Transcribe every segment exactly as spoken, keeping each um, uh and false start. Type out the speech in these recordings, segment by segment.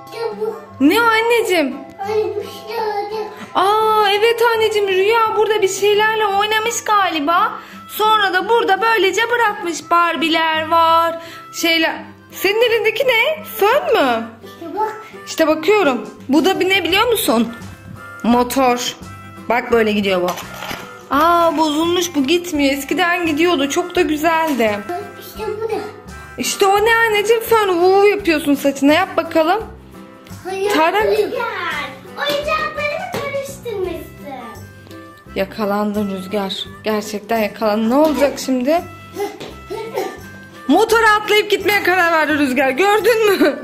Ne o anneciğim? Aa evet anneciğim, Rüya burada bir şeylerle oynamış galiba. Sonra da burada böylece bırakmış. Barbie'ler var. Şeyler. Senin elindeki ne? Fön mü? İşte bak. İşte bakıyorum. Bu da bir ne biliyor musun? Motor. Bak böyle gidiyor bu. Aa bozulmuş, bu gitmiyor. Eskiden gidiyordu. Çok da güzeldi. İşte bu da. İşte o ne anneciğim? Fön. Vuu yapıyorsun saçına. Yap bakalım. Hayır. Tarak. Oyuncaklarımı karıştırmışsın. Yakalandın Rüzgar. Gerçekten yakalandın. Ne olacak şimdi? Motora atlayıp gitmeye karar verdi Rüzgar. Gördün mü?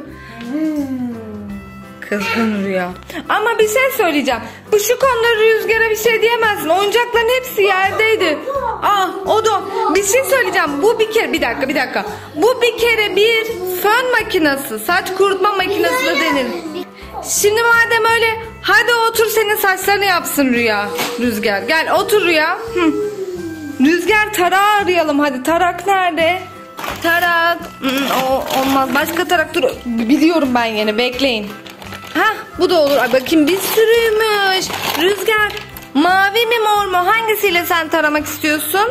Kızgın Rüya. Ama bir şey söyleyeceğim. Bu şu konuda Rüzgar'a bir şey diyemezsin. Oyuncakların hepsi yerdeydi. Ah o da. Bir şey söyleyeceğim. Bu bir kere bir dakika bir dakika. Bu bir kere bir fön makinesi. Saç kurutma makinesi de denir. Şimdi madem öyle, hadi otur senin saçlarını yapsın Rüya. Rüzgar gel otur Rüya. Hı. Rüzgar tarağı arayalım hadi. Tarak nerede? Tarak. Hmm, o, olmaz. Başka tarak dur. Biliyorum ben yine, bekleyin. Hah bu da olur. Ay, bakayım bir sürüymüş. Rüzgar mavi mi mor mu? Hangisiyle sen taramak istiyorsun?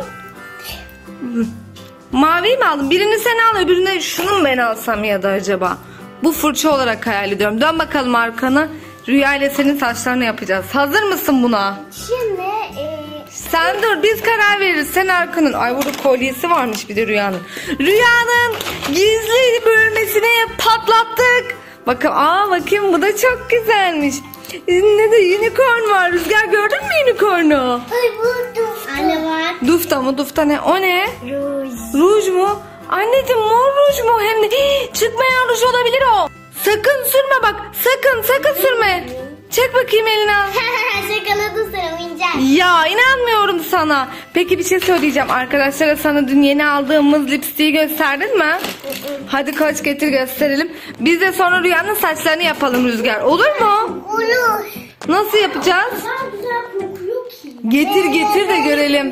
Mavi mi aldın? Birini sen al, öbürünü şunu mu ben alsam ya da acaba? Bu fırça olarak hayal ediyorum. Dön bakalım arkana. Rüya ile senin saçlarını yapacağız. Hazır mısın buna? Şimdi e... Sen dur, biz karar veririz. Sen arkanın. Ay burada kolyesi varmış bir de Rüya'nın. Rüya'nın gizli bölmesine patlattık. Bakın aa bakayım bu da çok güzelmiş. Ne de unicorn var. Rüzgar gördün mü unicornu? Ay bu dufta. Anne var. Dufta mı? Dufta ne? O ne? Ruj. Ruj mu? Anneciğim mor ruj mu? Hem de hii, çıkmayan ruj olabilir o. Sakın sürme bak. Sakın sakın sürme. Çek bakayım elini al. Şakaladın sen oyuncak. Ya inanmıyorum sana. Peki bir şey söyleyeceğim. Arkadaşlara sana dün yeni aldığımız lipstiği gösterdin mi? Hadi koç getir gösterelim. Biz de sonra Rüya'nın saçlarını yapalım Rüzgar. Olur mu? Olur. Nasıl yapacağız? Güzel güzel kokuyor ki. Getir getir de görelim.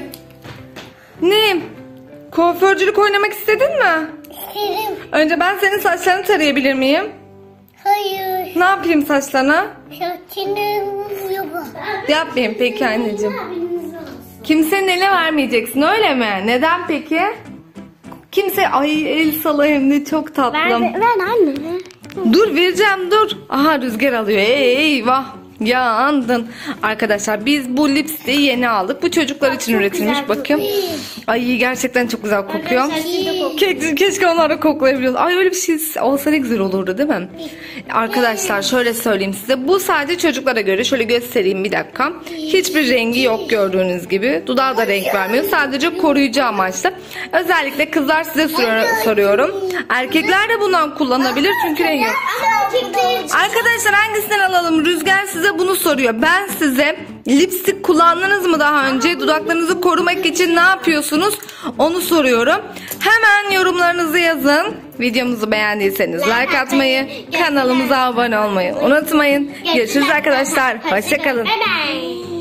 Ne? Kuaförcülük oynamak istedin mi? İsterim. Önce ben senin saçlarını tarayabilir miyim? Hayır. Ne yapayım saçlarına? Saçını yapalım. Yapmayayım peki anneciğim. Kimsenin eline vermeyeceksin öyle mi? Neden peki? Kimse ay el salayım ne çok tatlım. Ver, ver anne. Dur vereceğim dur. Aha Rüzgar alıyor. Eyvah. Ya andın. Arkadaşlar biz bu lipstiği yeni aldık. Bu çocuklar için çok üretilmiş. güzel Bakın. Ay gerçekten çok güzel kokuyor. Arkadaşlar, Ke keşke onları koklayabiliyoruz. Ay öyle bir şey olsa ne güzel olurdu değil mi? Arkadaşlar şöyle söyleyeyim size. Bu sadece çocuklara göre. Şöyle göstereyim bir dakika. Hiçbir rengi yok gördüğünüz gibi. Dudağı da renk vermiyor. Sadece koruyucu amaçlı. Özellikle kızlar size soruyorum. Erkekler de bundan kullanabilir çünkü rengi yok. Arkadaşlar hangisinden alalım? Rüzgar size bunu soruyor. Ben size lipstik kullandınız mı daha önce? Dudaklarınızı korumak için ne yapıyorsunuz? Onu soruyorum. Hemen yorumlarınızı yazın. Videomuzu beğendiyseniz like atmayı, kanalımıza abone olmayı unutmayın. Görüşürüz arkadaşlar. Hoşça kalın. Bye bye.